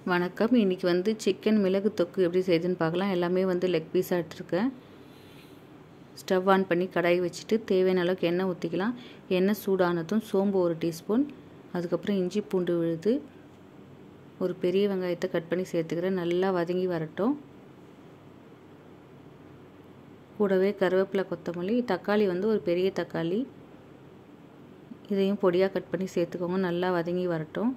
வணக்கம். இன்றைக்கி வந்து சிக்கன் மிளகு தொக்கு எப்படி செய்யுதுன்னு பார்க்கலாம். எல்லாமே வந்து லெக் பீஸாக எடுத்துருக்கேன். ஸ்டவ் ஆன் பண்ணி கடாய் வச்சுட்டு தேவையான அளவுக்கு எண்ணெய் ஊற்றிக்கலாம். எண்ணெய் சூடானதும் சோம்பு 1 டீஸ்பூன், அதுக்கப்புறம் இஞ்சி பூண்டு விழுது, ஒரு பெரிய வெங்காயத்தை கட் பண்ணி சேர்த்துக்கிறேன். நல்லா வதங்கி வரட்டும். கூடவே கருவேப்பிலை, கொத்தமல்லி, தக்காளி வந்து ஒரு பெரிய தக்காளி, இதையும் பொடியாக கட் பண்ணி சேர்த்துக்கோங்க. நல்லா வதங்கி வரட்டும்.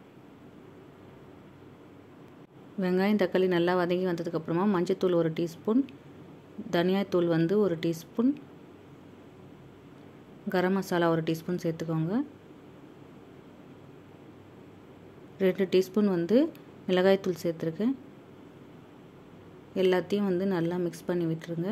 வெங்காயம் தக்காளி நல்லா வதங்கி வந்ததுக்கப்புறமா மஞ்சத்தூள் 1 டீஸ்பூன், தனியாத்தூள் வந்து 1 டீஸ்பூன், கரம் மசாலா 1 டீஸ்பூன் சேர்த்துக்கோங்க. 2 டீஸ்பூன் வந்து மிளகாய்த்தூள் சேர்த்துருக்கேன். எல்லாத்தையும் வந்து நல்லா மிக்ஸ் பண்ணி விட்டுருங்க.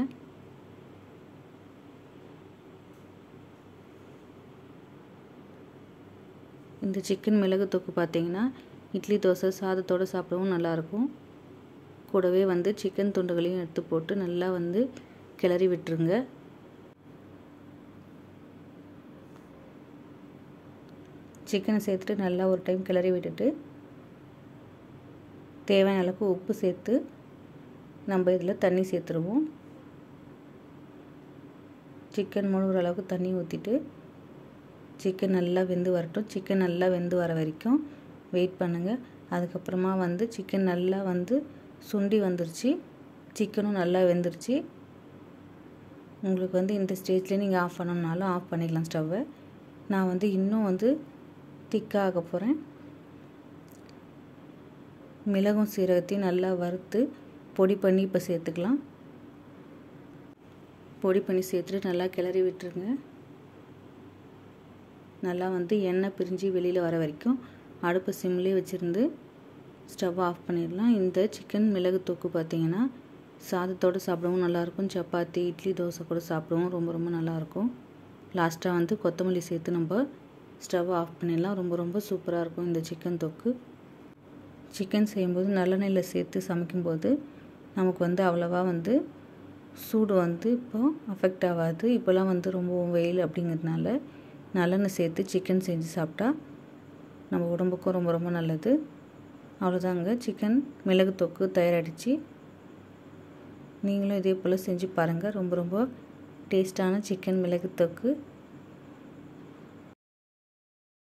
இந்த சிக்கன் மிளகு தொக்கு பார்த்திங்கன்னா இட்லி, தோசை, சாதத்தோடு சாப்பிடவும் நல்லாயிருக்கும். கூடவே வந்து சிக்கன் துண்டுகளையும் எடுத்து போட்டு நல்லா வந்து கிளறி விட்டுருங்க. சிக்கனை சேர்த்துட்டு நல்லா ஒரு டைம் கிளறி விட்டுட்டு தேவையான அளவுக்கு உப்பு சேர்த்து நம்ம இதில் தண்ணி சேர்த்துருவோம். சிக்கன் முழுகிற அளவுக்கு தண்ணி ஊற்றிட்டு சிக்கன் நல்லா வெந்து வரட்டும். சிக்கன் நல்லா வெந்து வர வரைக்கும் வெயிட் பண்ணுங்கள். அதுக்கப்புறமா வந்து சிக்கன் நல்லா வந்து சுண்டி வந்துருச்சு, சிக்கனும் நல்லா வெந்துருச்சு. உங்களுக்கு வந்து இந்த ஸ்டேஜ்லேயே நீங்கள் ஆஃப் பண்ணணுன்னாலும் ஆஃப் பண்ணிக்கலாம் ஸ்டவ்வை. நான் வந்து இன்னும் வந்து திக்காக ஆக போகிறேன். மிளகும் சீரகத்தையும் நல்லா வறுத்து பொடி பண்ணி இப்போ சேர்த்துக்கலாம். பொடி பண்ணி சேர்த்துட்டு நல்லா கிளறி விட்டுருங்க. நல்லா வந்து எண்ணெய் பிரிஞ்சு வெளியில் வர வரைக்கும் அடுப்பை சிம்லேயே வச்சுருந்து ஸ்டவ் ஆஃப் பண்ணிடலாம். இந்த சிக்கன் மிளகு தொக்கு பார்த்திங்கன்னா சாதத்தோடு சாப்பிடவும் நல்லாயிருக்கும். சப்பாத்தி, இட்லி, தோசை கூட சாப்பிடவும் ரொம்ப ரொம்ப நல்லாயிருக்கும். லாஸ்ட்டாக வந்து கொத்தமல்லி சேர்த்து நம்ம ஸ்டவ் ஆஃப் பண்ணிடலாம். ரொம்ப சூப்பராக இருக்கும் இந்த சிக்கன் தொக்கு. சிக்கன் செய்யும்போது நல்லெண்ணெயில் சேர்த்து சமைக்கும்போது நமக்கு வந்து அவ்வளோவா வந்து சூடு வந்து இப்போ அஃபெக்ட் ஆகாது. இப்போலாம் வந்து ரொம்ப வெயில் அப்படிங்கிறதுனால நல்லெண்ணெய் சேர்த்து சிக்கன் செஞ்சு சாப்பிட்டா நம்ம உடம்புக்கும் ரொம்ப நல்லது. அவ்வளோதாங்க, சிக்கன் மிளகு தொக்கு தயாராகிடுச்சு. நீங்களும் இதே போல் செஞ்சு பாருங்கள். ரொம்ப டேஸ்டான சிக்கன் மிளகு தொக்கு